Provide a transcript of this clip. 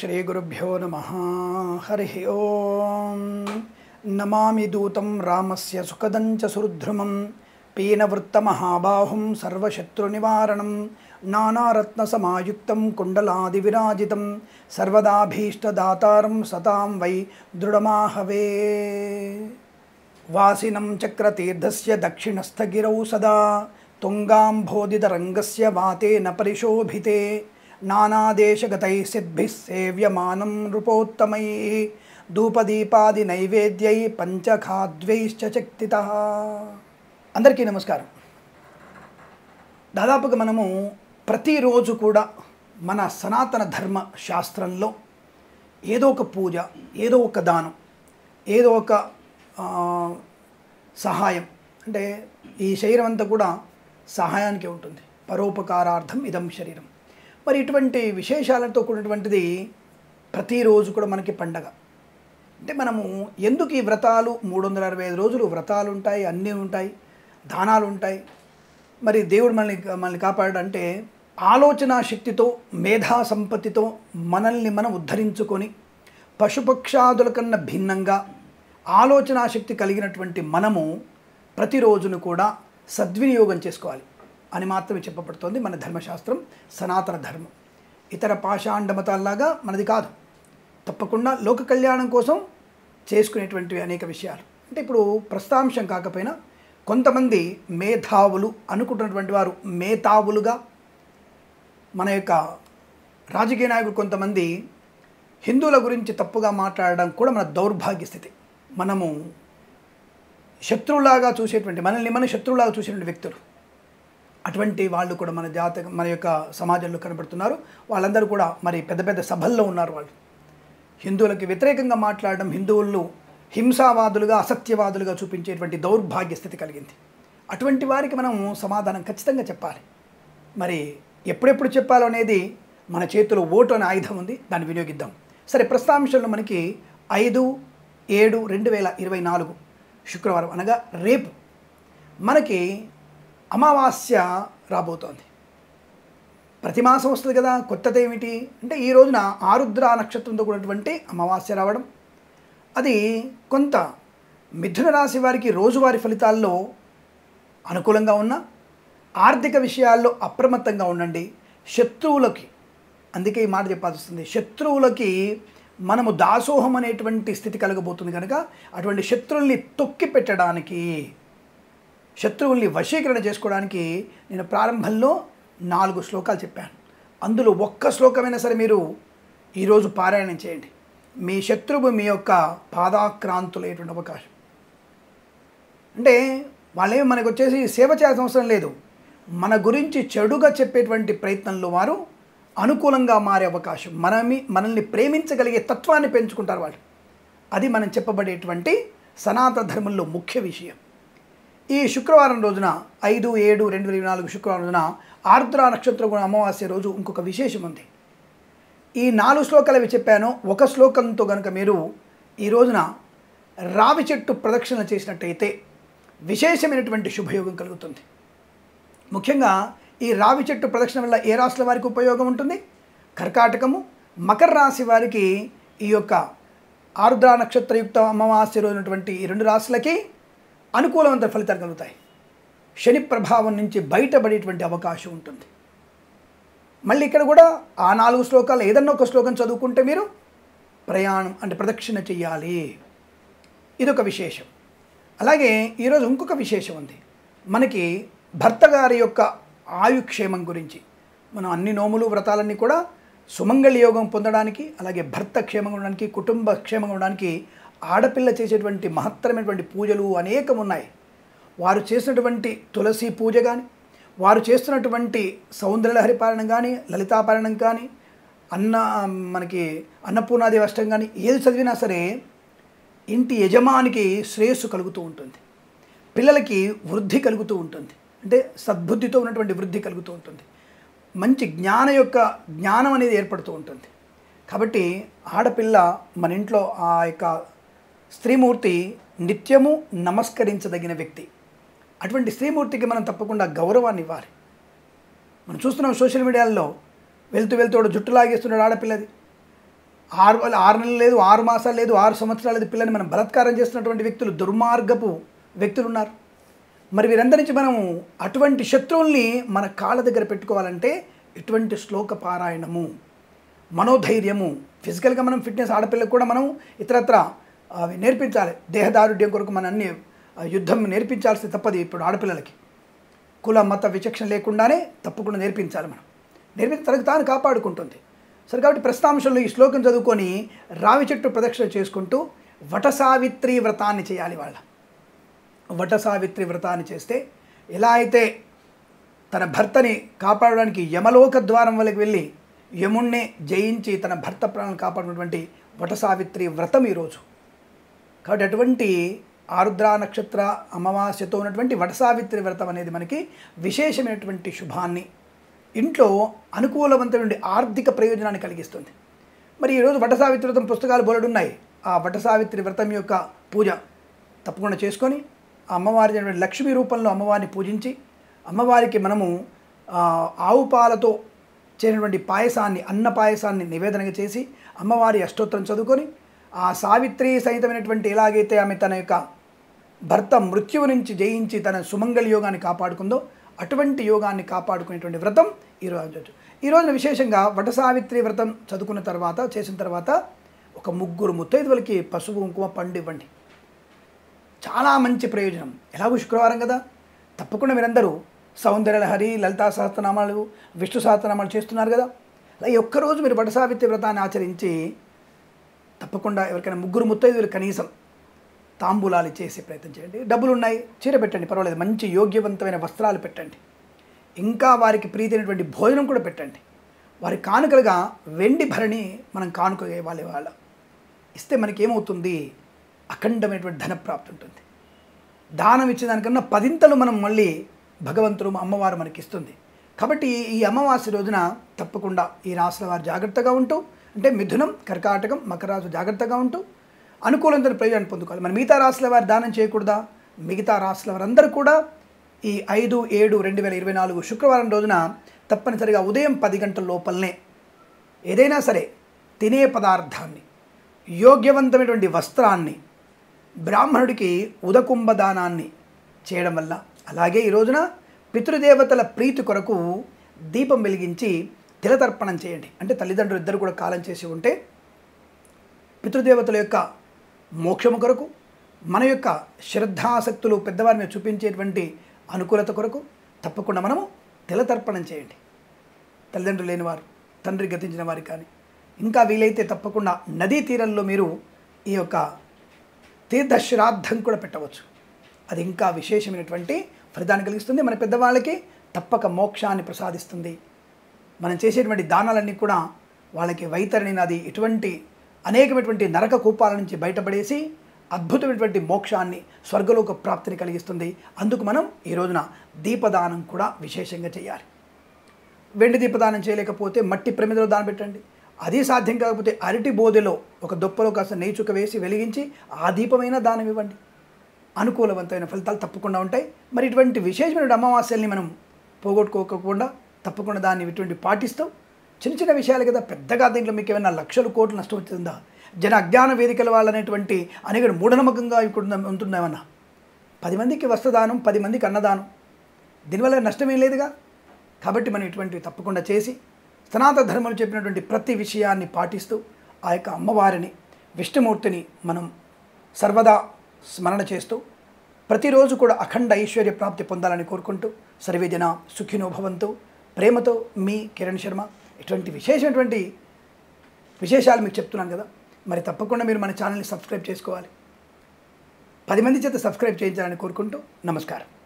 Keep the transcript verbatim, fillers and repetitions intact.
श्री गुरुभ्यो नमः। हरिः ओम। नमामि दूतं रामस्य सुखदं च सुहृद्रुमं पीनवृत्तमहाबाहुं सर्वशत्रुनिवारणं नानारत्नसमायुक्तं कुण्डलादिविराजितं सर्वदाभीष्टदातारं सतां वै दृढमाहवे। वासिनं चक्रतीर्थस्य दक्षिणस्थगिरौ सदा तुङ्गाम्भोदितरङ्गस्य वातेन परिशोभिते नानादेशगतैः सिद्भिः सेव्यमानं नृपोत्तमैः धूपदीपादि नैवेद्यै పంచఖాద్వైశ్చ చక్తితః। అందరికీ నమస్కారం। దాదాపుగా మనము ప్రతిరోజు కూడా మన సనాతన ధర్మ శాస్త్రంలో ఏదో ఒక పూజ, ఏదో ఒక దానం, ఏదో ఒక సహాయం, అంటే ఈ శరీరం అంతా కూడా సహాయానికి ఉంటుంది। పరోపకారార్థం ఇదం శరీరం। మరి ఇటువంటి విశేషాలతో కూడినటువంటిది ప్రతిరోజు కూడా మనకి పండగ। అంటే మనము ఎందుకు ఈ వ్రతాలు మూడు వందల అరవై ఐదు రోజులు వ్రతాలు ఉంటాయి, అన్నీ ఉంటాయి, దానాలు ఉంటాయి, మరి దేవుడు మనల్ని మనల్ని కాపాడంటే ఆలోచన శక్తితో, మేధా సంపత్తితో మనల్ని మనం ఉద్ధరించుకొని పశుపక్షాదుల కన్నా భిన్నంగా ఆలోచన శక్తి కలిగినటువంటి మనము ప్రతిరోజును కూడా సద్వినియోగం చేసుకోవాలి అని మాత్రమే చెప్పబడుతోంది మన ధర్మశాస్త్రం, సనాతన ధర్మం। ఇతర పాషాండ మతాల్లాగా మనది కాదు। తప్పకుండా లోక కళ్యాణం కోసం చేసుకునేటువంటివి అనేక విషయాలు। అంటే ఇప్పుడు ప్రస్తాంశం కాకపోయినా కొంతమంది మేధావులు అనుకుంటున్నటువంటి వారు మేధావులుగా మన యొక్క రాజకీయ నాయకులు కొంతమంది హిందువుల గురించి తప్పుగా మాట్లాడడం కూడా మన దౌర్భాగ్య స్థితి। మనము శత్రువులాగా చూసేటువంటి, మనల్ని మన శత్రువులాగా చూసేటువంటి వ్యక్తులు, అటువంటి వాళ్ళు కూడా మన జాతక మన యొక్క సమాజంలో కనబడుతున్నారు। వాళ్ళందరూ కూడా మరి పెద్ద పెద్ద సభల్లో ఉన్నారు। వాళ్ళు హిందువులకి వ్యతిరేకంగా మాట్లాడడం, హిందువులను హింసావాదులుగా, అసత్యవాదులుగా చూపించేటువంటి దౌర్భాగ్య స్థితి కలిగింది। అటువంటి వారికి మనం సమాధానం ఖచ్చితంగా చెప్పాలి। మరి ఎప్పుడెప్పుడు చెప్పాలో అనేది మన చేతిలో ఓటు అనే ఆయుధం ఉంది, దాన్ని వినియోగిద్దాం। సరే, ప్రస్తాంశంలో మనకి ఐదు ఏడు రెండు వేల ఇరవై నాలుగు శుక్రవారం అనగా రేపు మనకి అమావాస్య రాబోతోంది। ప్రతి మాసం వస్తుంది కదా, కొత్తది ఏమిటి అంటే ఈ రోజున ఆరుద్ర నక్షత్రంతో కూడినటువంటి అమావాస్య రావడం, అది కొంత మిథున రాశి వారికి రోజువారీ ఫలితాల్లో అనుకూలంగా ఉన్న, ఆర్థిక విషయాల్లో అప్రమత్తంగా ఉండండి। శత్రువులకి, అందుకే ఈ మాట చెప్పాల్సి వస్తుంది, శత్రువులకి మనము దాసోహం అనేటువంటి స్థితి కలగబోతుంది కనుక అటువంటి శత్రువుల్ని తొక్కి పెట్టడానికి, శత్రువుల్ని వశీకరణ చేసుకోవడానికి నేను ప్రారంభంలో నాలుగు శ్లోకాలు చెప్పాను। అందులో ఒక్క శ్లోకమైనా సరే మీరు ఈరోజు పారాయణం చేయండి, మీ శత్రువు మీ యొక్క పాదాక్రాంతులయ్యేటువంటి అవకాశం। అంటే వాళ్ళేమో మనకు వచ్చేసి సేవ చేయాల్సిన అవసరం లేదు, మన గురించి చెడుగా చెప్పేటువంటి ప్రయత్నంలో వారు అనుకూలంగా మారే అవకాశం, మనమి మనల్ని ప్రేమించగలిగే తత్వాన్ని పెంచుకుంటారు వాళ్ళు। అది మనం చెప్పబడేటువంటి సనాతన ధర్మంలో ముఖ్య విషయం। ఈ శుక్రవారం రోజున ఐదు ఏడు రెండు వేల ఇరవై నాలుగు శుక్రవారం రోజున ఆర్ద్ర నక్షత్రం అమావాస్య రోజు ఇంకొక విశేషం ఉంది। ఈ నాలుగు శ్లోకాలు అవి చెప్పాను, ఒక శ్లోకంతో కనుక మీరు ఈ రోజున రావి చెట్టు ప్రదక్షిణ చేసినట్టయితే విశేషమైనటువంటి శుభయోగం కలుగుతుంది। ముఖ్యంగా ఈ రావి చెట్టు ప్రదక్షిణ వల్ల ఏ రాశుల వారికి ఉపయోగం ఉంటుంది? కర్కాటకము, మకర రాశి వారికి ఈ యొక్క ఆరుద్ర నక్షత్రయుక్త అమావాస్య రోజునటువంటి ఈ రెండు రాశులకి అనుకూలవంత ఫలితాలు కలుగుతాయి। శని ప్రభావం నుంచి బయటపడేటువంటి అవకాశం ఉంటుంది। మళ్ళీ ఇక్కడ కూడా ఆ నాలుగు శ్లోకాలు ఏదన్నా ఒక శ్లోకం చదువుకుంటే మీరు ప్రయాణం అంటే ప్రదక్షిణ చెయ్యాలి, ఇదొక విశేషం। అలాగే ఈరోజు ఇంకొక విశేషం ఉంది, మనకి భర్త గారి యొక్క ఆయుక్షేమం గురించి మనం అన్ని నోములు వ్రతాలన్నీ కూడా సుమంగళి యోగం పొందడానికి, అలాగే భర్త క్షేమంగా ఉండడానికి, కుటుంబ క్షేమంగా ఉండడానికి ఆడపిల్ల చేసేటువంటి మహత్తరమైనటువంటి పూజలు అనేకం ఉన్నాయి। వారు చేసినటువంటి తులసి పూజ కానీ, వారు చేస్తున్నటువంటి సౌందర్యలహరి పారాయణం కానీ, లలితాపారాయణం కానీ, అన్న మనకి అన్నపూర్ణాదేవి అష్టం కానీ ఏది చదివినా సరే ఇంటి యజమానికి శ్రేయస్సు కలుగుతూ ఉంటుంది, పిల్లలకి వృద్ధి కలుగుతూ ఉంటుంది, అంటే సద్బుద్ధితో ఉన్నటువంటి వృద్ధి కలుగుతూ ఉంటుంది, మంచి జ్ఞాన యొక్క జ్ఞానం అనేది ఏర్పడుతూ ఉంటుంది। కాబట్టి ఆడపిల్ల మన ఇంట్లో ఆ యొక్క స్త్రీమూర్తి నిత్యము నమస్కరించదగిన వ్యక్తి। అటువంటి స్త్రీమూర్తికి మనం తప్పకుండా గౌరవాన్ని ఇవ్వాలి। మనం చూస్తున్నాం సోషల్ మీడియాలో వెళ్తూ వెళ్తూ జుట్టు లాగేస్తున్నాడు ఆడపిల్లది, ఆరు ఆరు నెలలు లేదు, ఆరు మాసాలు లేదు, ఆరు సంవత్సరాలు లేదు పిల్లని మనం బలాత్కారం చేస్తున్నటువంటి వ్యక్తులు, దుర్మార్గపు వ్యక్తులు ఉన్నారు. మరి వీరందరి నుంచి మనం అటువంటి శత్రువుల్ని మన కాళ్ళ దగ్గర పెట్టుకోవాలంటే ఇటువంటి శ్లోక పారాయణము, మనోధైర్యము, ఫిజికల్గా మనం ఫిట్నెస్, ఆడపిల్లకు కూడా మనం ఇతరత్ర అవి నేర్పించాలి. దేహదారుఢ్యం కొరకు మన అన్ని యుద్ధం నేర్పించాల్సి తప్పది. ఇప్పుడు ఆడపిల్లలకి కుల మత విచక్షణ లేకుండానే తప్పకుండా నేర్పించాలి. మనం నేర్పించి తనకు తాను కాపాడుకుంటుంది. సరే, కాబట్టి ప్రస్తాంశంలో ఈ శ్లోకం చదువుకొని రావి చెట్టు ప్రదక్షిణ చేసుకుంటూ వటసావిత్రి వ్రతాన్ని చేయాలి. వాళ్ళ వటసావిత్రి వ్రతాన్ని చేస్తే ఎలా అయితే తన భర్తని కాపాడడానికి యమలోక ద్వారం వరకు వెళ్ళి యముణ్ణి జయించి తన భర్త ప్రాణాలను కాపాడినటువంటి వటసావిత్రి వ్రతం ఈరోజు. కాబట్టి అటువంటి ఆరుద్ర నక్షత్ర అమావాస్యతో ఉన్నటువంటి వటసావిత్రి వ్రతం అనేది మనకి విశేషమైనటువంటి శుభాన్ని, ఇంట్లో అనుకూలవంతమైన ఆర్థిక ప్రయోజనాన్ని కలిగిస్తుంది. మరి ఈరోజు వటసావిత్రి వ్రతం పుస్తకాలు బోలెడు ఉన్నాయి. ఆ వటసావిత్రి వ్రతం యొక్క పూజ తప్పకుండా చేసుకొని ఆ అమ్మవారి లక్ష్మీ రూపంలో అమ్మవారిని పూజించి అమ్మవారికి మనము ఆవు పాలతో చేసినటువంటి పాయసాన్ని, అన్న పాయసాన్ని నివేదనగా చేసి అమ్మవారి అష్టోత్తరం చదువుకొని ఆ సావిత్రి సహితమైనటువంటి ఎలాగైతే ఆమె తన యొక్క భర్త మృత్యువు నుంచి జయించి తన సుమంగళ యోగాన్ని కాపాడుకుందో అటువంటి యోగాన్ని కాపాడుకునేటువంటి వ్రతం ఈరోజు. ఈ రోజున విశేషంగా వటసావిత్రి వ్రతం చదువుకున్న తర్వాత, చేసిన తర్వాత ఒక ముగ్గురు ముత్తైదువులకి పసుపు కుంకుమ పండు ఇవ్వండి. చాలా మంచి ప్రయోజనం. ఎలాగో శుక్రవారం కదా, తప్పకుండా మీరందరూ సౌందర్యలహరి, లలితా సహస్రనామాలు, విష్ణు సహస్రనామాలు చేస్తున్నారు కదా. అలా ఈ ఒక్కరోజు మీరు వటసావిత్రి వ్రతాన్ని ఆచరించి తప్పకుండా ఎవరికైనా ముగ్గురు ముత్తైదువులు కనీసం తాంబూలాలు చేసే ప్రయత్నం చేయండి. డబ్బులు ఉన్నాయి, చీర పెట్టండి, పర్వాలేదు, మంచి యోగ్యవంతమైన వస్త్రాలు పెట్టండి. ఇంకా వారికి ప్రీతైనటువంటి భోజనం కూడా పెట్టండి. వారి కానుకలుగా వెండి భరణి మనం కానుక ఇవ్వాలి. వాళ్ళ ఇస్తే మనకి ఏమవుతుంది, అఖండమైనటువంటి ధనప్రాప్తి ఉంటుంది. దానం ఇచ్చేదానికన్నా పదింతలు మనం మళ్ళీ భగవంతుడు అమ్మవారు మనకి ఇస్తుంది. కాబట్టి ఈ అమావాస్య రోజున తప్పకుండా ఈ రాశుల వారు జాగ్రత్తగా ఉంటూ, అంటే మిథునం, కర్కాటకం, మకర రాశి జాగ్రత్తగా ఉంటూ అనుకూలమైన ప్రయోజనాన్ని పొందుకోవాలి. మన మిగతా రాశుల వారు దానం చేయకూడదా? మిగతా రాశుల వారందరూ కూడా ఈ ఐదు ఏడు రెండు వేల ఇరవై నాలుగు శుక్రవారం రోజున తప్పనిసరిగా ఉదయం పది గంటల లోపలనే ఏదైనా సరే తినే పదార్థాన్ని, యోగ్యవంతమైనటువంటి వస్త్రాన్ని, బ్రాహ్మణుడికి ఉదకుంభ దానాన్ని చేయడం వల్ల, అలాగే ఈ రోజున పితృదేవతల ప్రీతి కొరకు దీపం వెలిగించి తిలతర్పణం చేయండి. అంటే తల్లిదండ్రులు ఇద్దరు కూడా కాలం చేసి ఉంటే పితృదేవతల యొక్క మోక్షము కొరకు, మన యొక్క శ్రద్ధాసక్తులు పెద్దవారి మీద చూపించేటువంటి అనుకూలత కొరకు తప్పకుండా మనము తిలతర్పణం చేయండి. తల్లిదండ్రులు లేనివారు, తండ్రి గతించిన వారు కానీ, ఇంకా వీలైతే తప్పకుండా నదీ తీరంలో మీరు ఈ యొక్క తీర్థశ్రాద్ధం కూడా పెట్టవచ్చు. అది ఇంకా విశేషమైనటువంటి ఫలితాన్ని కలిగిస్తుంది. మన పెద్దవాళ్ళకి తప్పక మోక్షాన్ని ప్రసాదిస్తుంది. మనం చేసేటువంటి దానాలన్నీ కూడా వాళ్ళకి వైతరిని నది ఇటువంటి అనేకమైనటువంటి నరక కూపాల నుంచి బయటపడేసి అద్భుతమైనటువంటి మోక్షాన్ని, స్వర్గలోక ప్రాప్తిని కలిగిస్తుంది. అందుకు మనం ఈ రోజున దీపదానం కూడా విశేషంగా చేయాలి. వెండి దీపదానం చేయలేకపోతే మట్టి ప్రమిదలో దానం పెట్టండి. అది సాధ్యం కాకపోతే అరటి బోదెలో ఒక దొప్పలో కాస్త నెయ్యి చుక్క వేసి వెలిగించి ఆ దీపమైన దానం ఇవ్వండి. అనుకూలవంతమైన ఫలితాలు తప్పకుండా ఉంటాయి. మరి ఇటువంటి విశేషమైన అమావాస్యల్ని మనం పోగొట్టుకోకుండా తప్పకుండా దాన్ని ఇటువంటి పాటిస్తూ చిన్న చిన్న విషయాలు కదా, పెద్దగా దీంట్లో మీకు ఏమైనా లక్షల కోట్లు నష్టం వచ్చిందా? జన అజ్ఞాన వేదికల వాళ్ళనేటువంటి అనేక మూఢనమ్మకంగా ఇక్కడ ఉంటుందేమన్నా. పది మందికి వస్త్రదానం, పది మందికి అన్నదానం, దీనివల్ల నష్టమేం లేదుగా. కాబట్టి మనం ఇటువంటివి తప్పకుండా చేసి సనాతన ధర్మం చెప్పినటువంటి ప్రతి విషయాన్ని పాటిస్తూ ఆ యొక్క అమ్మవారిని, విష్ణుమూర్తిని మనం సర్వదా స్మరణ చేస్తూ ప్రతిరోజు కూడా అఖండ ఐశ్వర్య ప్రాప్తి పొందాలని కోరుకుంటూ సర్వేజన సుఖినో భవంతు. ప్రేమతో మీ కిరణ్ శర్మ. ఇటువంటి విశేషమైనటువంటి విశేషాలు మీకు చెప్తున్నాను కదా, మరి తప్పకుండా మీరు మన ఛానల్ని సబ్స్క్రైబ్ చేసుకోవాలి. పది మంది చేత సబ్స్క్రైబ్ చేయించాలని కోరుకుంటూ నమస్కారం.